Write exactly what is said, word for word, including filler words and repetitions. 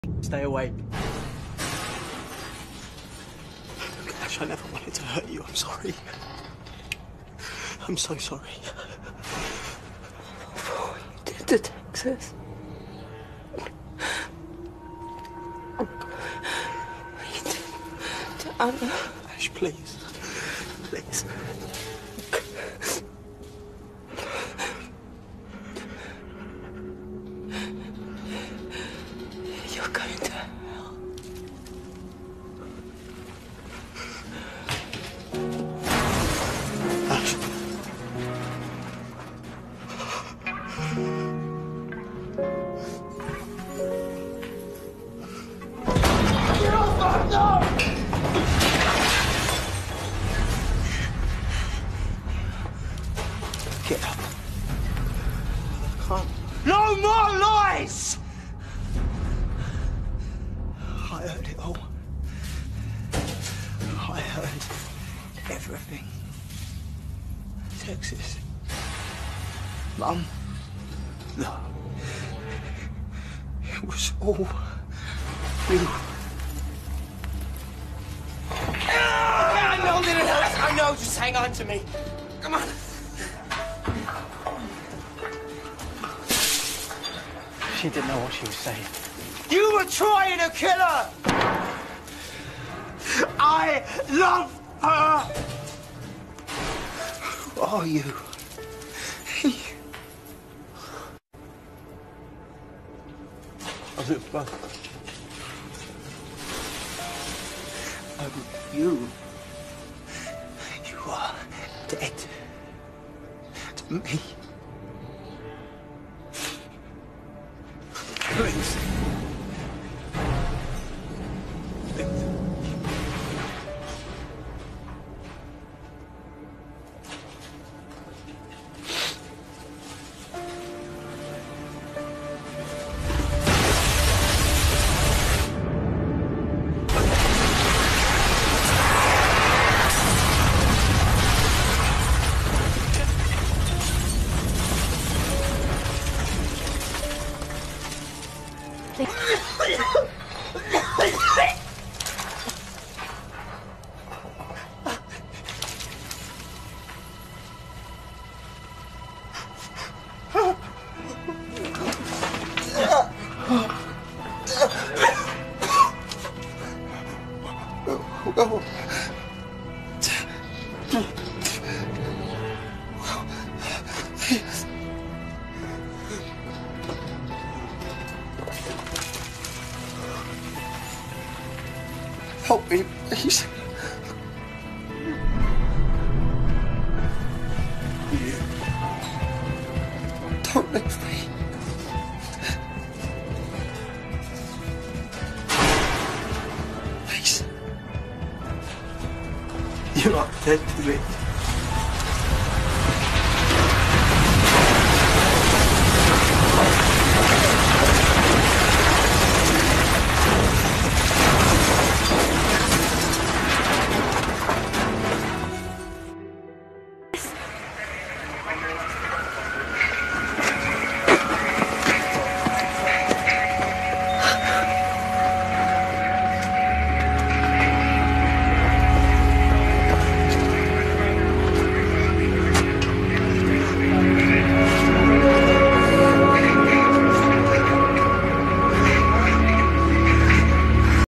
Stay awake. Ash, I never wanted to hurt you. I'm sorry. I'm so sorry. For what you did to Texas. What you did to Anna. Ash, please. Please. You're going to hell. Ash. Get off my dog! Get up. I can't. No more lies! I heard it all. I heard everything. Texas. Mum. No. It was all you. I know that it hurts. I know. Just hang on to me. Come on. She didn't know what she was saying. You were trying to kill her! I love her! Who are you? Oh, you. You are dead. To me. Please. Oh. Help me, please. You don't leave me. Please. You are dead to me.